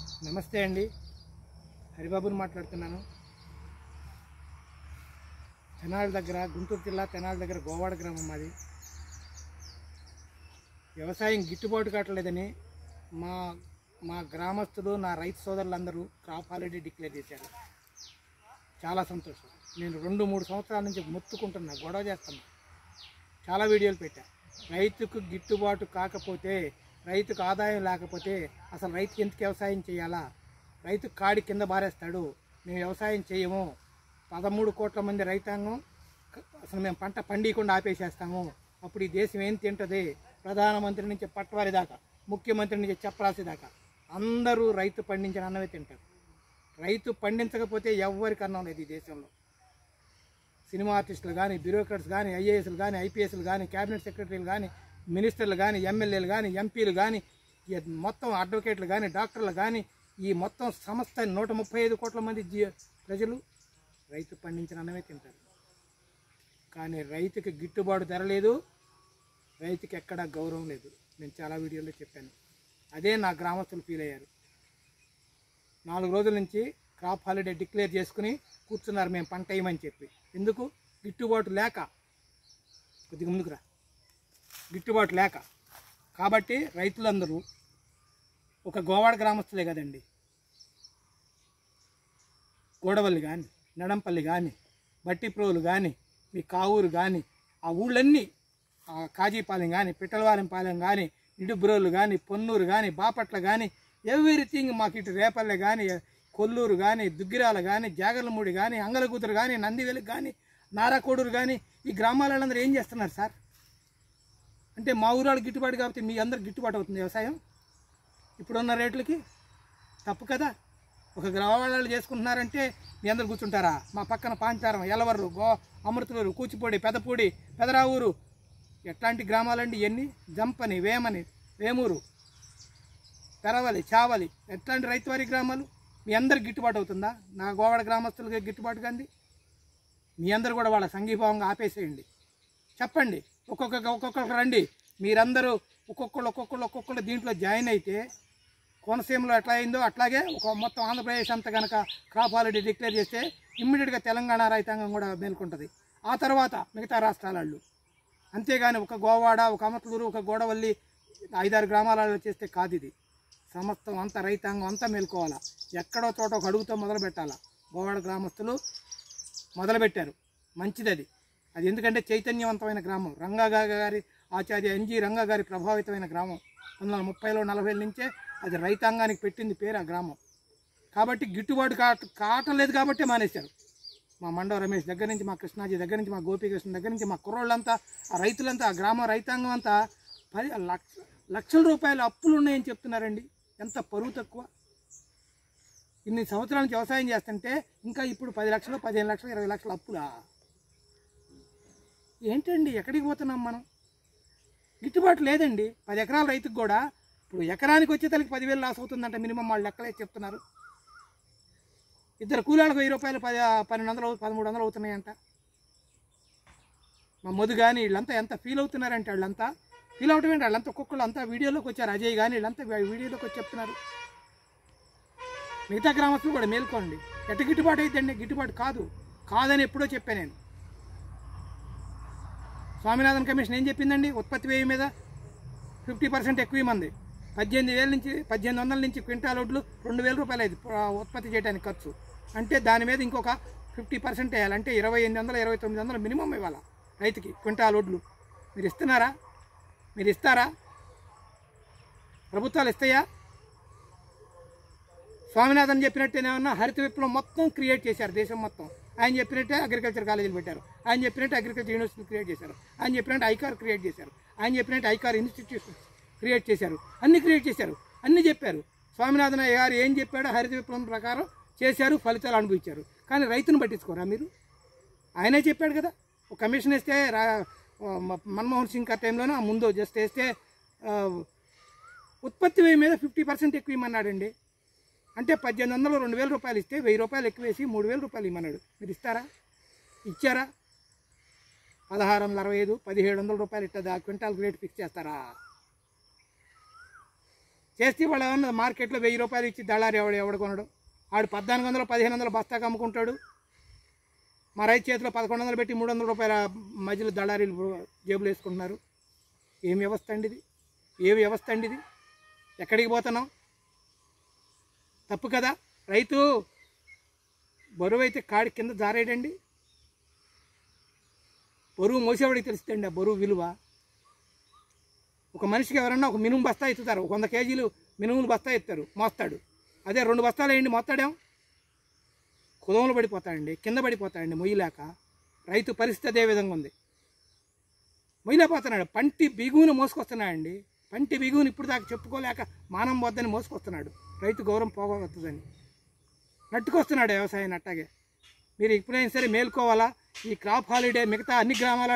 నమస్తే అండి, హరిబాబుని మాట్లాడుతున్నాను. తెనాలి దగ్గర, గుంటూరు జిల్లా తెనాలి దగ్గర గోవాడ గ్రామం మాది. వ్యవసాయం గిట్టుబాటు కావట్లేదని మా గ్రామస్తులు, నా రైతు సోదరులందరూ క్రాప్ హాలిడే డిక్లేర్ చేశారు. చాలా సంతోషం. నేను 2-3 సంవత్సరాల నుంచి మొత్తుకుంటున్నా, గొడవ చేస్తున్నా, చాలా వీడియోలు పెట్టా. రైతుకు గిట్టుబాటు కాకపోతే, రైతుకు ఆదాయం లేకపోతే అసలు రైతుకి ఎందుకు వ్యవసాయం చేయాలా? రైతు కాడి కింద బారేస్తాడు. మేము వ్యవసాయం చేయము, 13 కోట్ల మంది రైతాంగం అసలు మేము పంట పండియకుండా ఆపేసేస్తాము. అప్పుడు ఈ దేశం ఏం తింటుంది? ప్రధానమంత్రి నుంచి పట్వారి దాకా, ముఖ్యమంత్రి నుంచి చపరాసి దాకా అందరూ రైతు పండించిన అన్నమే తింటారు. రైతు పండించకపోతే ఎవ్వరికి అన్నం లేదు ఈ దేశంలో. సినిమా ఆర్టిస్టులు కానీ, బ్యూరోక్రాట్స్ కానీ, ఐఏఎస్లు కానీ, ఐపీఎస్లు కానీ, క్యాబినెట్ సెక్రటరీలు కానీ, మినిస్టర్లు కానీ, ఎమ్మెల్యేలు కానీ, ఎంపీలు కానీ, మొత్తం అడ్వకేట్లు కానీ, డాక్టర్లు కానీ, ఈ మొత్తం సంస్థ 135 కోట్ల మంది ప్రజలు రైతు పండించిన అన్నమే తింటారు. కానీ రైతుకి గిట్టుబాటు ధర లేదు, రైతుకి ఎక్కడా గౌరవం లేదు. నేను చాలా వీడియోలో చెప్పాను. అదే నా గ్రామస్తులు ఫీల్ అయ్యారు. 4 రోజుల నుంచి క్రాప్ హాలిడే డిక్లేర్ చేసుకుని కూర్చున్నారు, మేము పంట వేయమని చెప్పి. ఎందుకు? గిట్టుబాటు లేక. కొద్దిగా ముందుకురా. గిట్టుబాటు లేక. కాబట్టి రైతులందరూ ఒక గోవాడ గ్రామస్తులే కదండి, గోడవల్లి కానీ, నడంపల్లి కానీ, బట్టిప్రోలు కానీ, మీ కావూరు కానీ, ఆ ఊళ్ళన్నీ, కాజీపాలెం కానీ, పిట్టలవారింపాలెం కానీ, నిడుబ్రోలు కానీ, పొన్నూరు కానీ, బాపట్ల కానీ, ఎవ్రీథింగ్ మాకు ఇటు రేపల్లె కానీ, కొల్లూరు కానీ, దుగ్గిరాల కానీ, జాగర్లమూడి కానీ, అంగలకూతురు కానీ, నందివెలుగు కానీ, నారాకోడూరు కానీ, ఈ గ్రామాలందరూ ఏం చేస్తున్నారు సార్? అంటే మా ఊరాళ్ళు గిట్టుబాటు కాబట్టి మీ అందరికి గిట్టుబాటు అవుతుంది వ్యవసాయం ఇప్పుడున్న రేట్లకి? తప్పు కదా. ఒక గ్రామాలు చేసుకుంటున్నారంటే మీ అందరు కూర్చుంటారా? మా పక్కన పాంచారం, ఎలవర్రు, అమృతలూరు, కూచిపూడి, పెదపూడి, పెదరావూరు, ఎట్లాంటి గ్రామాలండి ఇవన్నీ? జంపని, వేమని, వేమూరు, పెరవలి, చావలి, ఎట్లాంటి రైతువారి గ్రామాలు? మీ అందరికి గిట్టుబాటు అవుతుందా? నా గోవాడ గ్రామస్తులకి గిట్టుబాటు కంది. మీ అందరు కూడా వాళ్ళ సంఘీభావంగా ఆపేసేయండి. చెప్పండి, ఒక్కొక్కరు రండి. మీరందరూ ఒక్కొక్కళ్ళు దీంట్లో జాయిన్ అయితే కోనసీమలో ఎట్లా అయిందో అట్లాగే మొత్తం ఆంధ్రప్రదేశ్ అంతా కనుక క్రాప్ హాలిడే డిక్లేర్ చేస్తే ఇమ్మీడియట్గా తెలంగాణ రైతాంగం కూడా మేల్కొంటుంది. ఆ తర్వాత మిగతా రాష్ట్రాలు. అంతేగాని ఒక గోవాడ, ఒక అమర్తలూరు, ఒక గోడవల్లి 5-6 గ్రామాలలో చేస్తే కాదు. ఇది సమస్తం అంతా రైతాంగం అంతా మేల్కోవాలా. ఎక్కడో చోట ఒక అడుగుతో మొదలు పెట్టాలా. గోవాడ గ్రామస్తులు మొదలుపెట్టారు, మంచిది అది. ఎందుకంటే చైతన్యవంతమైన గ్రామం. రంగా గారి, ఆచార్య ఎన్జి రంగా గారి ప్రభావితమైన గ్రామం. 1930లో 40 నుంచే అది రైతాంగానికి పెట్టింది పేరు ఆ గ్రామం. కాబట్టి గిట్టుబాటు కావట్లేదు కాబట్టి మానేశారు. మా మండవ రమేష్ దగ్గర నుంచి, మా కృష్ణాజీ దగ్గర నుంచి, మా గోపీకృష్ణ దగ్గర నుంచి, మా కుర్రోళ్ళంతా, ఆ రైతులంతా, ఆ గ్రామ రైతాంగం అంతా 10 లక్షల రూపాయల అప్పులు ఉన్నాయని చెప్తున్నారండి. ఎంత పరువు తక్కువ! ఇన్ని సంవత్సరాల నుంచి వ్యవసాయం చేస్తుంటే ఇంకా ఇప్పుడు 10 లక్షలు, 15 లక్షలు, 20 లక్షల అప్పులా? ఏంటండి, ఎక్కడికి పోతున్నాం మనం? గిట్టుబాటు లేదండి. 10 ఎకరాల రైతుకు కూడా ఇప్పుడు ఎకరానికి వచ్చే తలకి 10,000 లాస్ అవుతుందంట మినిమం. వాళ్ళు లెక్కలే చెప్తున్నారు. 2 కూలీలకు 1000 రూపాయలు 1200, 1300 అవుతున్నాయంట. మా మధు కానీ వీళ్ళంతా ఎంత ఫీల్ అవుతున్నారంటే, వాళ్ళంతా ఫీల్ అవటం ఏంటి? వాళ్ళంతా ఒక్కొక్కళ్ళు అంతా వీడియోలోకి వచ్చారు. అజయ్ కానీ వీళ్ళంతా వీడియోలోకి వచ్చి చెప్తున్నారు. మిగతా గ్రామస్తులు కూడా మేల్కోండి. ఎట్ట గిట్టుబాటు అయిద్దండి? గిట్టుబాటు కాదని ఎప్పుడో చెప్పాను నేను. స్వామినాథన్ కమిషన్ ఏం చెప్పిందండి? ఉత్పత్తి వ్యయం మీద 50% ఎక్కువ ఇమ్మంది. 1800 నుంచి క్వింటాల్ వడ్లు 2000 రూపాయలు అయింది ఉత్పత్తి చేయడానికి ఖర్చు. అంటే దాని మీద ఇంకొక 50% వేయాలి. అంటే 2800, 2900 మినిమం ఇవ్వాలి రైతుకి క్వింటాల్ వడ్లు. మీరు ఇస్తున్నారా? మీరు ఇస్తారా? ప్రభుత్వాలు ఇస్తాయా? స్వామినాథన్ చెప్పినట్టేనేమన్నా హరిత విప్లవం మొత్తం క్రియేట్ చేశారు దేశం మొత్తం. ఆయన చెప్పినట్టే అగ్రికల్చర్ కాలేజీలు పెట్టారు. ఆయన చెప్పినట్టు అగ్రికల్చర్ యూనివర్సిటీ క్రియేట్ చేశారు. ఆయన చెప్పినట్టు ఐకార్ క్రియేట్ చేశారు. ఆయన చెప్పినట్టు ఐకార్ ఇన్స్టిట్యూషన్ క్రియేట్ చేశారు. అన్ని క్రియేట్ చేశారు, అన్నీ చెప్పారు. స్వామినాథన్ గారు ఏం చెప్పాడో హరిత విప్లవం ప్రకారం చేశారు, ఫలితాలు అనుభవించారు. కానీ రైతును పట్టించుకోరా మీరు? ఆయనే చెప్పాడు కదా, ఒక కమిషన్ వేస్తే మన్మోహన్ సింగ్ గారి టైంలోనే ముందు జస్ట్ వేస్తే ఉత్పత్తి వ్యయం మీద 50% ఎక్కువ ఇమ్మన్నాడండి. అంటే 1800, 2000 రూపాయలు ఇస్తే 1000 రూపాయలు ఎక్కువ వేసి 3000 రూపాయలు ఇమ్మన్నాడు. మీరు ఇస్తారా? ఇచ్చారా? 1665, 1700 రూపాయలు ఇట్టదా క్వింటాల్ రేట్ ఫిక్స్ చేస్తారా? చేస్తే వాళ్ళు ఏమన్నా మార్కెట్లో 1000 రూపాయలు ఇచ్చి దళారి ఎవడు కొనడు, ఆడు 1400 1500 బస్తాకు అమ్ముకుంటాడు. మా రైతు చేతిలో 1100 పెట్టి 300 రూపాయల మధ్యలో దళారీలు జేబులు వేసుకుంటున్నారు. ఏం వ్యవస్థ అండి ఇది? ఏ వ్యవస్థ అండి ఇది? ఎక్కడికి పోతున్నాం? తప్పు కదా. రైతు బరువు అయితే కాడి కింద జారేయడండి. బరువు మోసేవాడికి తెలుస్తుందండి ఆ బరువు విలువ. ఒక మనిషికి ఎవరన్నా ఒక మినుము బస్తా ఎత్తుతారు, 100 కేజీలు మినుములు బస్తా ఎత్తారు, మోస్తాడు. అదే 2 బస్తాలు వేయండి మోస్తాడేం? కుదములు పడిపోతాడండి, కింద పడిపోతాడండి మొయ్యలేక. రైతు పరిస్థితి అదే విధంగా ఉంది, మొయ్యలేకపోతున్నాడు. పంటి బిగువును మోసుకొస్తున్నాడండి. పంటి బిగువును ఇప్పుడు దాకా చెప్పుకోలేక మానం వద్దని మోసుకొస్తున్నాడు. రైతు గౌరవం పోగొడుతుందని నట్టుకొస్తున్నాడు వ్యవసాయాన్ని. అట్టాగే మీరు ఎప్పుడైనా సరే మేల్కోవాలా. ఈ క్రాప్ హాలిడే మిగతా అన్ని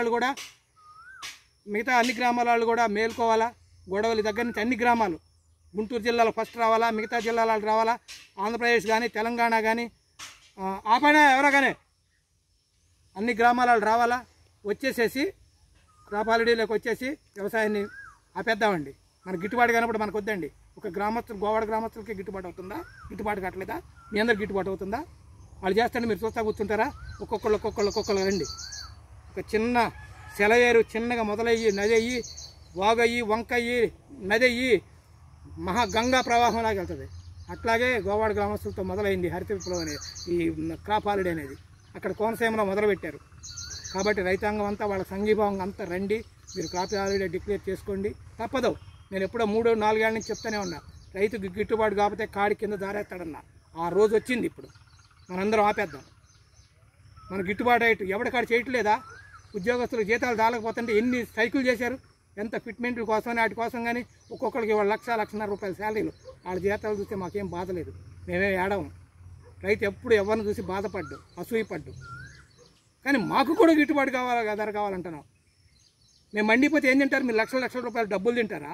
గ్రామాల కూడా మేల్కోవాలా. గొడవల దగ్గర నుంచి అన్ని గ్రామాలు, గుంటూరు జిల్లాలో ఫస్ట్ రావాలా, మిగతా జిల్లాలో రావాలా, ఆంధ్రప్రదేశ్ కానీ తెలంగాణ కానీ ఆపైనా ఎవరో కానీ అన్ని గ్రామాలు రావాలా. వచ్చేసేసి క్రాప్ హాలిడేలోకి వచ్చేసి వ్యవసాయాన్ని ఆపేద్దామండి. మనకు గిట్టుబాటు కానప్పుడు మనకు వద్దండి. ఒక గ్రామస్తులు, గోవాడ గ్రామస్తులకి గిట్టుబాటు అవుతుందా? గిట్టుబాటు కావట్లేదా? మీ అందరికి గిట్టుబాటు అవుతుందా? వాళ్ళు చేస్తాండి, మీరు చూస్తా కూర్చుంటారా? ఒక్కొక్కళ్ళు రండి. ఒక చిన్న సెలయేరు చిన్నగా మొదలయ్యి నదయ్యి వాగయ్యి వంకయ్యి నదయ్యి మహాగంగా ప్రవాహంలాగా వెళ్తుంది. అట్లాగే గోవాడ గ్రామస్తులతో మొదలైంది హరిత విప్లవం అనేది, ఈ క్రాప్ హాలిడే అనేది. అక్కడ కోనసీమలో మొదలుపెట్టారు. కాబట్టి రైతాంగం అంతా వాళ్ళ సంఘీభావం అంతా రండి, మీరు క్రాప్ హాలిడే డిక్లేర్ చేసుకోండి. తప్పదు. నేను ఎప్పుడో 3-4 ఏళ్ళ నుంచి చెప్తానే ఉన్నా, రైతుకి గిట్టుబాటు కాకపోతే కాడి కింద దారేస్తాడన్నా. ఆ రోజు వచ్చింది. ఇప్పుడు మనందరం ఆపేద్దాం. మన గిట్టుబాటు అయ్యి ఎవరికాడు చేయట్లేదా? ఉద్యోగస్తులు జీతాలు దాలకపోతుంటే ఎన్ని సైకిల్ చేశారు, ఎంత ఫిట్మెంట్ల కోసమని వాటి కోసం. కానీ ఒక్కొక్కరికి 1,00,000-1,50,000 రూపాయల శాలరీలు. వాళ్ళ జీతాలు చూస్తే మాకేం బాధ లేదు, మేమే ఏడవం. రైతు ఎప్పుడు ఎవరిని చూసి బాధపడ్డు, అసూయపడ్డు. కానీ మాకు కూడా గిట్టుబాటు కావాలి, ధర కావాలంటున్నాం. మేము మండిపోతే ఏం తింటారు? మీరు లక్షల రూపాయలు డబ్బులు తింటారా?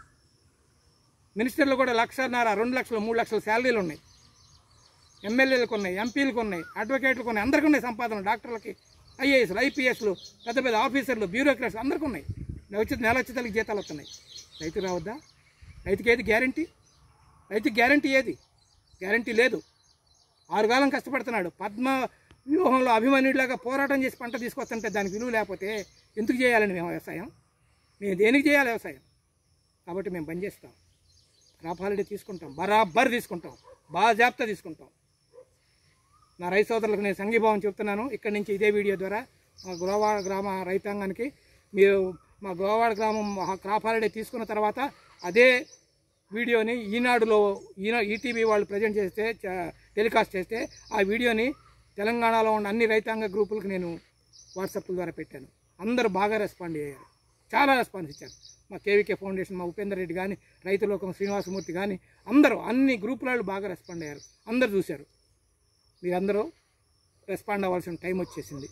మినిస్టర్లు కూడా 1,50,000, 2 లక్షలు, 3 లక్షల శాలరీలు ఉన్నాయి. ఎమ్మెల్యేలకు ఉన్నాయి, ఎంపీలకు ఉన్నాయి, అడ్వకేట్లకు ఉన్నాయి, అందరికీ ఉన్నాయి సంపాదన. డాక్టర్లకి, ఐఏఎస్లు, ఐపీఎస్లు, పెద్ద పెద్ద ఆఫీసర్లు, బ్యూరోక్రాట్స్ అందరికీ ఉన్నాయి. నెల వచ్చేతలకి జీతాలు వస్తున్నాయి. రైతు రావద్దా? రైతుకి ఏది గ్యారంటీ? రైతుకి గ్యారంటీ ఏది? గ్యారంటీ లేదు. 6 కాలం కష్టపడుతున్నాడు. పద్మ వ్యూహంలో అభిమన్యుడిలాగా పోరాటం చేసి పంట తీసుకొస్తుంటే దానికి విలువ లేకపోతే ఎందుకు చేయాలని మేము వ్యవసాయం? మేము దేనికి చేయాలి వ్యవసాయం? కాబట్టి మేము బంద్ చేస్తాం. క్రాప్ హాలిడే తీసుకుంటాం, బరాబర్ తీసుకుంటాం, బాజాప్తా తీసుకుంటాం. నా రైతు సోదరులకు నేను సంఘీభావం చెప్తున్నాను. ఇక్కడి నుంచి ఇదే వీడియో ద్వారా మా గోవాడ గ్రామ రైతాంగానికి, మీరు మా గోవాడ గ్రామం క్రాప్ హాలిడే తీసుకున్న తర్వాత అదే వీడియోని ఈటీవీ వాళ్ళు ప్రజెంట్ చేస్తే, టెలికాస్ట్ చేస్తే, ఆ వీడియోని తెలంగాణలో ఉన్న అన్ని రైతాంగ గ్రూపులకు నేను వాట్సాప్ ద్వారా పెట్టాను. అందరూ బాగా రెస్పాండ్ అయ్యారు, చాలా రెస్పాన్స్ ఇచ్చారు. మా కేవీకే ఫౌండేషన్, మా ఉపేందర్ రెడ్డి కానీ, రైతులోకం శ్రీనివాసమూర్తి కానీ, అందరూ అన్ని గ్రూపులలో బాగా రెస్పాండ్ అయ్యారు. అందరూ చూశారు. మీరందరూ రెస్పాండ్ అవ్వాల్సిన టైం వచ్చేసింది.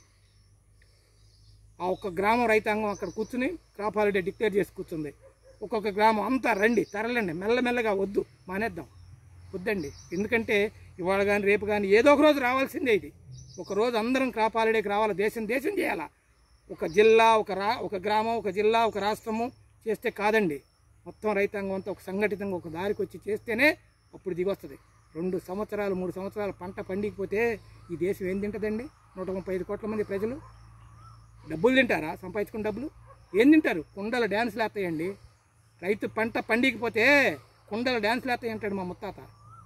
ఆ ఒక్క గ్రామం రైతాంగం అక్కడ కూర్చుని క్రాప్ హాలిడే డిక్లేర్ చేసి కూర్చుంది. ఒక్కొక్క గ్రామం అంతా రండి, తరలండి, మెల్లమెల్లగా వద్దు, మానేద్దాం, వద్దండి. ఎందుకంటే ఇవాళ కానీ రేపు కానీ ఏదో ఒక రోజు రావాల్సిందే. ఇది ఒక రోజు అందరం క్రాప్ హాలిడేకి రావాలి. దేశం చేయాలా. ఒక జిల్లా, ఒక గ్రామం, ఒక జిల్లా, ఒక రాష్ట్రము చేస్తే కాదండి. మొత్తం రైతాంగం అంతా ఒక సంఘటితంగా ఒక దారికి వచ్చి చేస్తేనే అప్పుడు దిగొస్తుంది. 2 సంవత్సరాలు 3 సంవత్సరాలు పంట పండికపోతే ఈ దేశం ఏం తింటుందండి? 135 కోట్ల మంది ప్రజలు డబ్బులు తింటారా? సంపాదించుకున్న డబ్బులు ఏం తింటారు? కుండల డ్యాన్సులు వేస్తాయండి. రైతు పంట పండికపోతే కుండల డ్యాన్సులు వేస్తాయి అంటాడు మా ముత్తాత.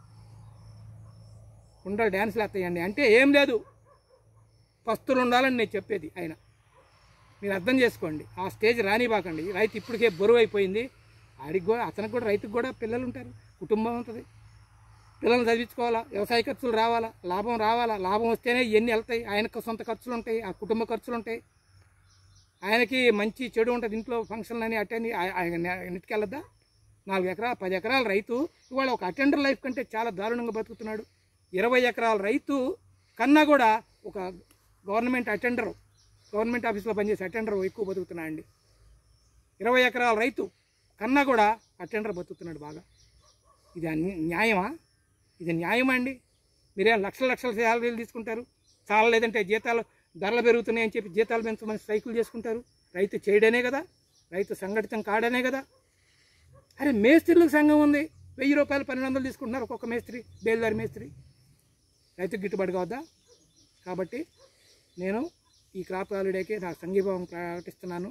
కుండల డ్యాన్సులు వేస్తాయండి అంటే ఏం లేదు, పస్తులు ఉండాలని నేను చెప్పేది. ఆయన మీరు అర్థం చేసుకోండి. ఆ స్టేజ్ రానివ్వకండి. రైతు ఇప్పటికే బరువు అయిపోయింది. ఆడికి కూడా, అతనికి కూడా, రైతుకు కూడా పిల్లలు ఉంటారు, కుటుంబం ఉంటుంది, పిల్లల్ని చదివించుకోవాలా, వ్యవసాయ ఖర్చులు రావాలా, లాభం రావాలా. లాభం వస్తేనే ఇవన్నీ వెళ్తాయి. ఆయనకు సొంత ఖర్చులు ఉంటాయి, ఆ కుటుంబ ఖర్చులు ఉంటాయి, ఆయనకి మంచి చెడు ఉంటుంది, ఇంట్లో ఫంక్షన్లు అని అటెండ్ నెట్టుకెళ్ళద్దా? 4 ఎకరాలు 10 ఎకరాల రైతు ఇవాళ ఒక అటెండర్ లైఫ్ కంటే చాలా దారుణంగా బతుకుతున్నాడు. 20 ఎకరాల రైతు కన్నా కూడా ఒక గవర్నమెంట్ ఆఫీస్లో పనిచేసే అటెండర్ ఎక్కువ బతుకుతున్నాడండి. 20 ఎకరాల రైతు కన్నా కూడా అటెండర్ బతుకుతున్నాడు బాగా. ఇది న్యాయమా? ఇది న్యాయమా అండి? మీరేం లక్షల శాలరీలు తీసుకుంటారు, చాలా లేదంటే జీతాలు ధరలు పెరుగుతున్నాయని చెప్పి జీతాలు పెంచమని స్ట్రైకులు చేసుకుంటారు. రైతు చేయడనే కదా, రైతు సంఘటితం కాడనే కదా. అరే మేస్త్రీలకు సంఘం ఉంది, రూపాయలు 1200 తీసుకుంటున్నారు ఒక్కొక్క మేస్త్రి, బేల్దారి మేస్త్రి. రైతుకు గిట్టుబాటు కావద్దా? కాబట్టి నేను ఈ క్రాప్ హాలిడేకి నా సంఘీభావం ప్రకటిస్తున్నాను.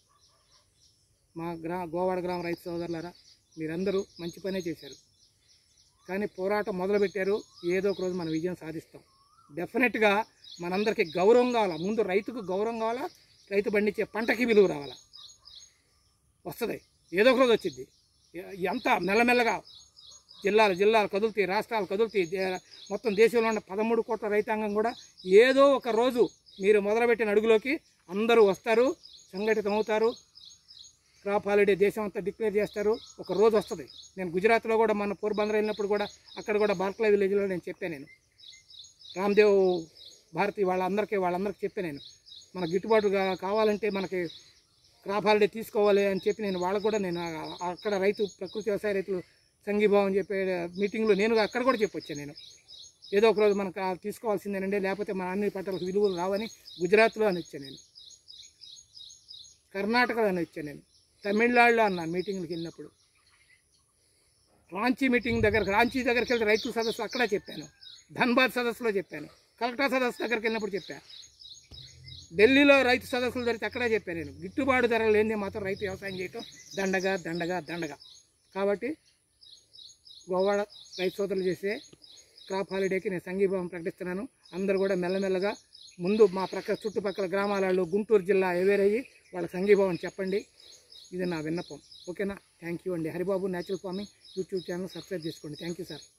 మా గోవాడ గ్రామ రైతు సోదరులారా, మీరందరూ మంచి పనే చేశారు, కానీ పోరాటం మొదలుపెట్టారు. ఏదో ఒక రోజు మనం విజయం సాధిస్తాం. డెఫినెట్గా మనందరికీ గౌరవం కావాలా. ముందు రైతుకు గౌరవం కావాలా, రైతు పండించే పంటకి విలువ రావాలా. వస్తుంది, ఏదో ఒక రోజు వచ్చింది. ఎంత మెల్లమెల్లగా జిల్లాలు కదులుతాయి, రాష్ట్రాలు కదులుతాయి. మొత్తం దేశంలో ఉన్న 13 కోట్ల రైతాంగం కూడా ఏదో ఒక రోజు మీరు మొదలుపెట్టిన అడుగులోకి అందరూ వస్తారు, సంఘటితం అవుతారు. క్రాప్ హాలిడే దేశం అంతా డిక్లేర్ చేస్తారు. ఒక రోజు వస్తుంది. నేను గుజరాత్లో కూడా మన పోర్బందర్ వెళ్ళినప్పుడు కూడా అక్కడ కూడా బార్క్లై విలేజ్లో నేను చెప్పాను. నేను రామ్దేవ్ భారతి వాళ్ళందరికీ చెప్పాను. నేను మన గిట్టుబాటు కావాలంటే మనకి క్రాప్ హాలిడే తీసుకోవాలి అని చెప్పి నేను వాళ్ళకు కూడా నేను అక్కడ ప్రకృతి వ్యవసాయ రైతులు సంఘీభావం చెప్పే మీటింగ్లో నేను అక్కడ కూడా చెప్పొచ్చాను. నేను ఏదో ఒక రోజు మనకు తీసుకోవాల్సిందేనండి, లేకపోతే మన అన్ని పంటలకు విలువలు రావని గుజరాత్లో అని వచ్చాను. నేను కర్ణాటకలో అని వచ్చాను. నేను తమిళనాడులో అన్నాను మీటింగ్లకు వెళ్ళినప్పుడు. రాంచీ దగ్గరికి వెళ్తే రైతుల సదస్సు అక్కడ చెప్పాను. ధన్బాద్ సదస్సులో చెప్పాను. కలెక్టర్ సదస్సు దగ్గరికి వెళ్ళినప్పుడు చెప్పాను. ఢిల్లీలో రైతు సదస్సులు జరిగితే అక్కడే చెప్పాను. నేను గిట్టుబాటు ధరలు లేనిదే మాత్రం రైతు వ్యవసాయం చేయటం దండగా. కాబట్టి గోవాడ రైతు సోదరులు చేసే క్రాప్ హాలిడేకి నేను సంఘీభావం ప్రకటిస్తున్నాను. అందరూ కూడా మెల్లమెల్లగా ముందు మా చుట్టుపక్కల గ్రామాలలో గుంటూరు జిల్లా ఎవేరయ్యి వాళ్ళ సంఘీభావం చెప్పండి. ఇది నా విన్నపం. ఓకేనా? థ్యాంక్ యూ అండి. Haribabu natural farming YouTube channel subscribe చేసుకోండి. Thank you sir.